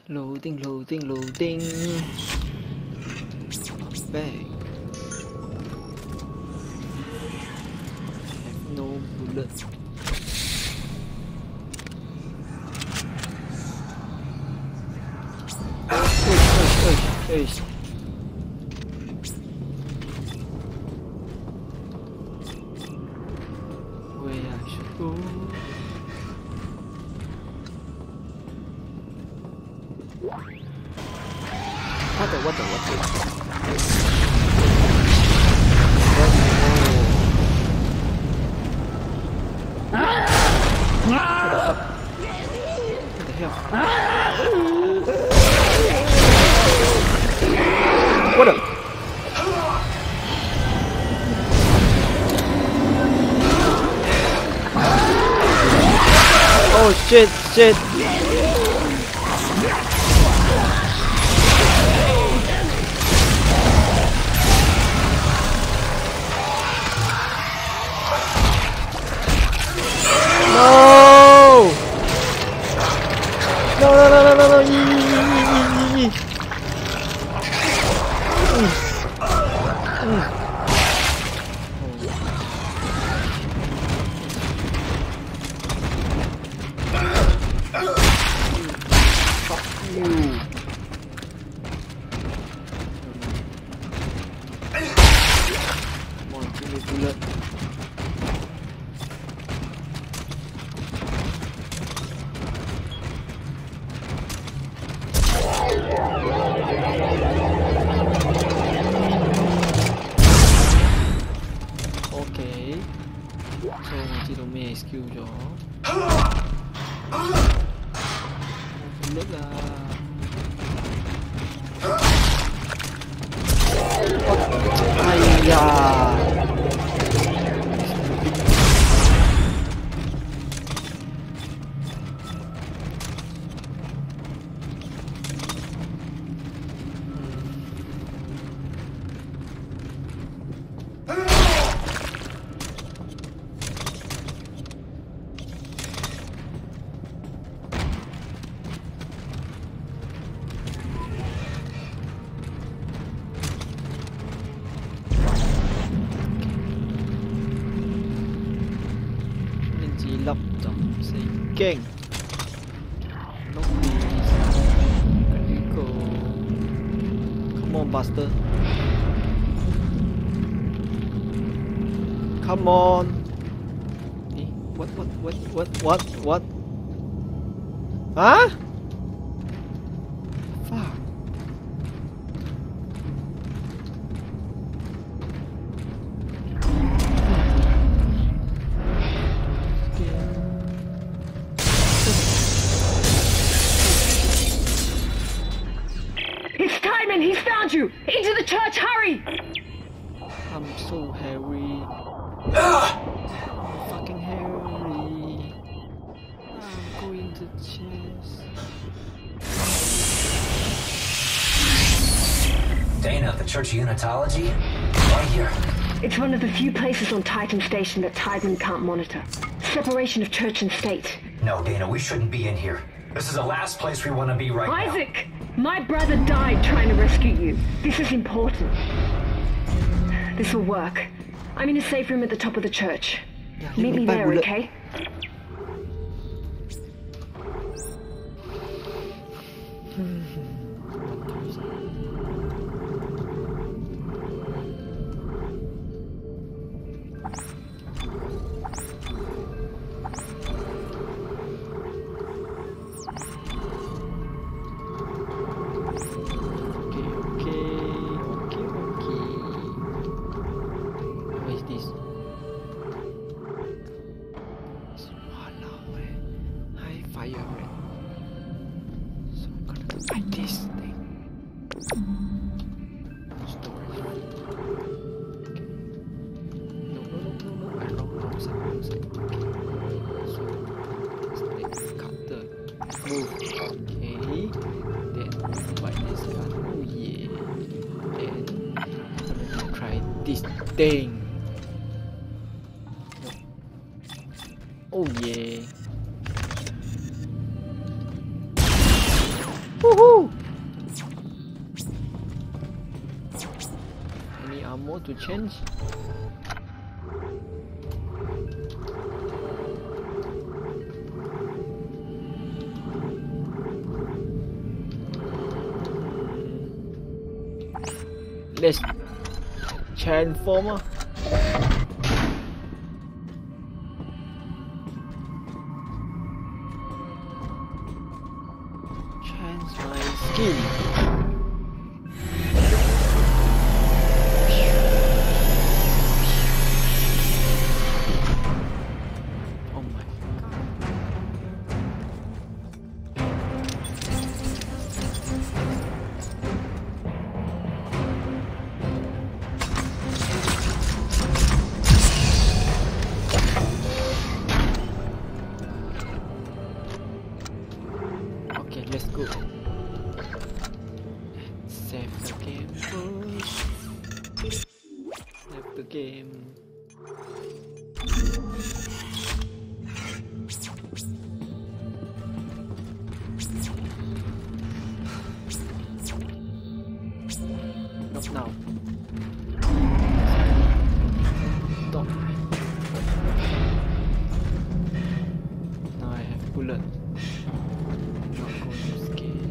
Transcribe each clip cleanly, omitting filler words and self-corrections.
Loading, loading, loading. Bang. Have no bullets. Hey. Where I should go? What the? What the hell? What the? Oh shit. No. Yee. Come on, give me bullet. Okay. So mình chỉ được mê skill cho. Rất là. Ai da. Lọc tổng xây kênh Nóc Go. Come on, Buster. Come on. What? Huh? Fuck. He's found you! Into the church, hurry! I'm so hairy. Fucking hairy. I'm going to chest. Dana, the Church of Unitology? Right here. It's one of the few places on Titan Station that Tiedemann can't monitor. Separation of church and state. No, Dana, we shouldn't be in here. This is the last place we want to be right now. Isaac! My brother died trying to rescue you. This is important. This will work. I'm in a safe room at the top of the church. Meet me there, okay? Dang. Oh yeah. Woohoo! Any ammo to change? Let's transformer. Change my skin. Oh my okay, let's go. Save the game first. Save the game. Not now. Stop. Now I have bullet. Not going to scale.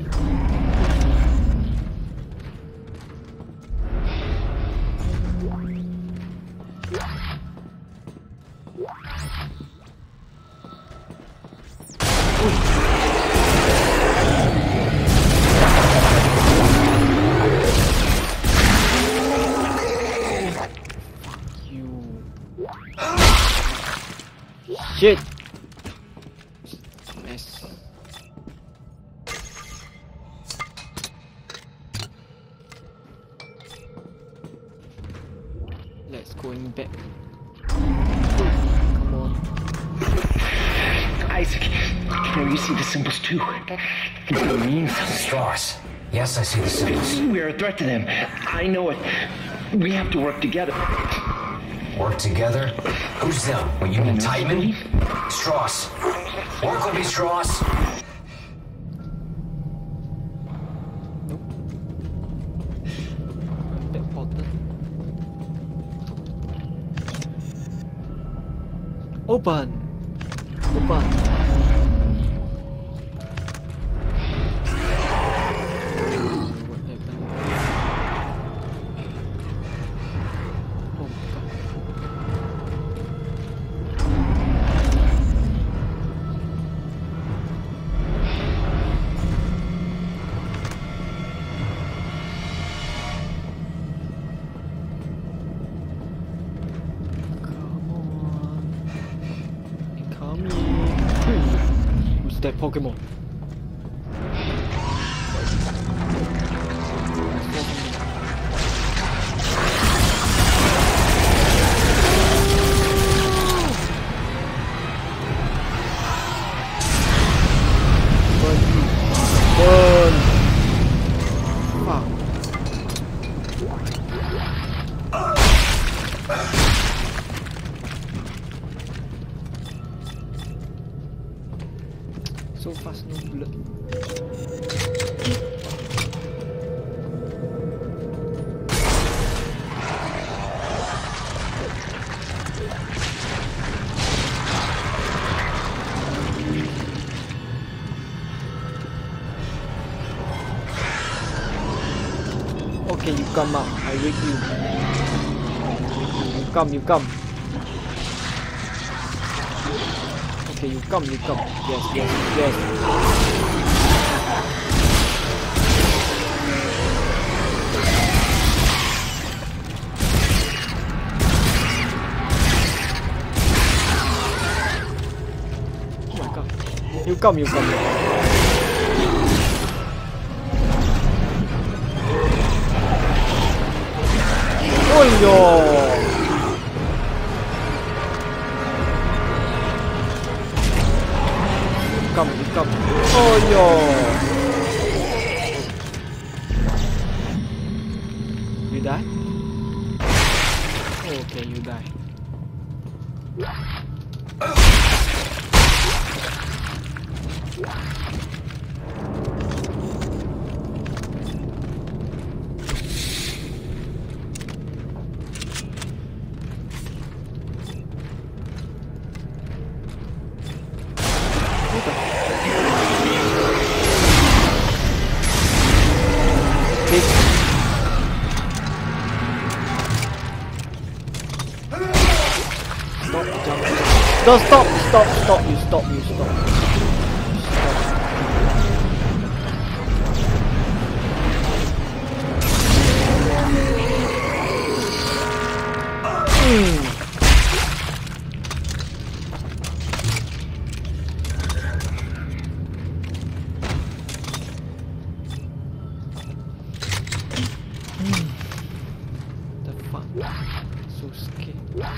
Shit! Mess. Let's going back. Come on. Isaac, can you see the symbols too? What it means? Stars. Yes, I see the symbols. We are a threat to them. I know it. We have to work together. Work together? Who's them? What, you mean Tideman? Strauss. Work with me, Strauss. Nope. Back portal. Open. Open. What happened? Oh my god. Who's that Pokemon? Burn! Fuck. So fast, no bullet. Okay, you come out. I wait you. You come, you come. Okay, you come, you come. Yes, yes, yes. Oh my god. You come, you come. Oh yo! Come, come. Oh yo! You die? Okay, you die. Stop, jump. No, stop, stop, stop, you stop, you stop. The fuck? So scared.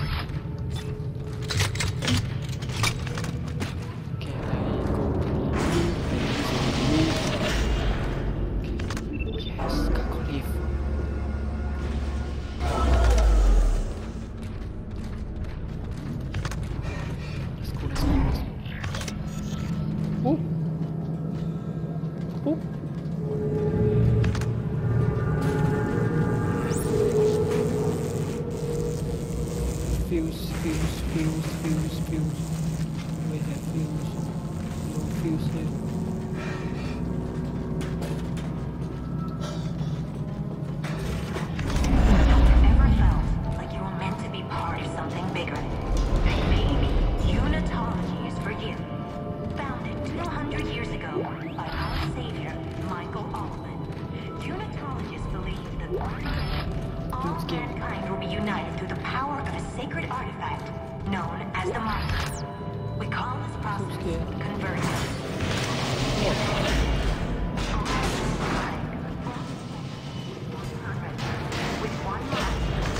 Okay, I go. Okay. Yes, can't leave. Let's go, let's go, let's go. Oh! Oh! Fuse. We have fuse. No fuse here. Ever felt like you were meant to be part of something bigger? Maybe unitology is for you. Founded 200 years ago by our savior, Michael Allman. Unitologists believe that one day all mankind will be united through the power of a sacred artifact known as the Mind. We call this process conversion. With one mind.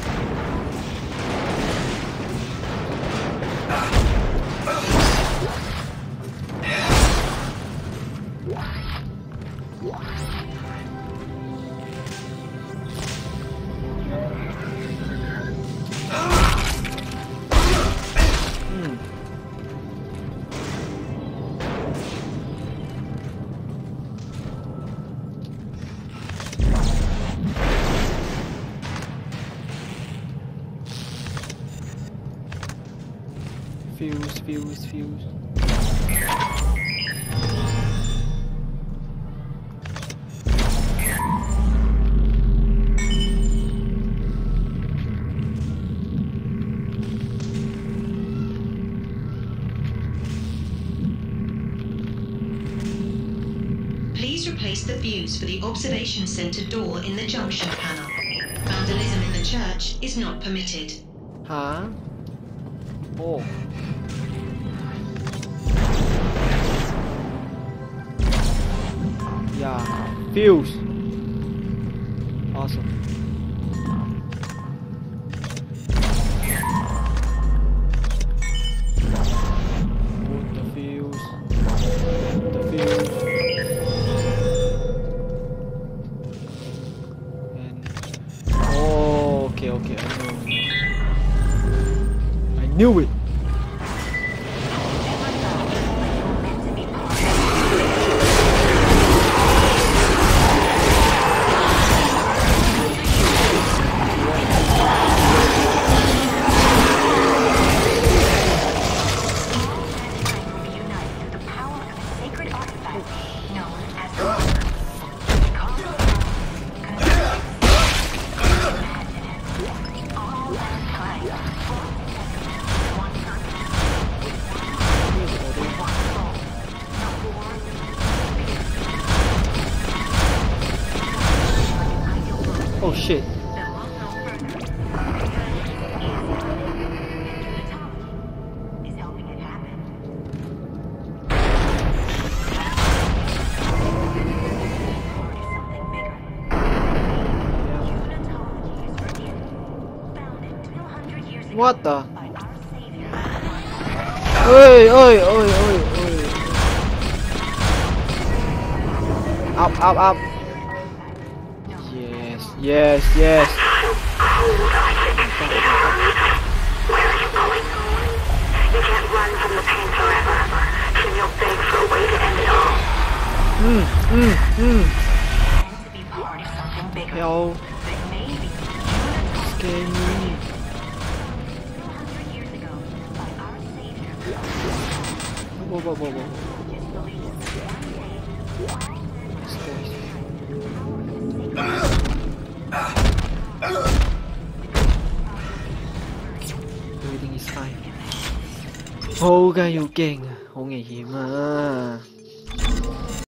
Fuse. Please replace the fuse for the observation center door in the junction panel. Vandalism in the church is not permitted. Huh? Oh. Yeah, fuse. Awesome. Put the fuse. And oh, okay. I knew it. Oh shit. What the? Oi. Up. Yes. Where are you going? You can't run from the pain forever. Can you beg for a way to end it all? Meant to be part of something bigger. Yo. But maybe Scare me. 200 years ago, by our savior, Whoa. just believed that one day Everything is fine. 好嘅要勁啊，好危險啊！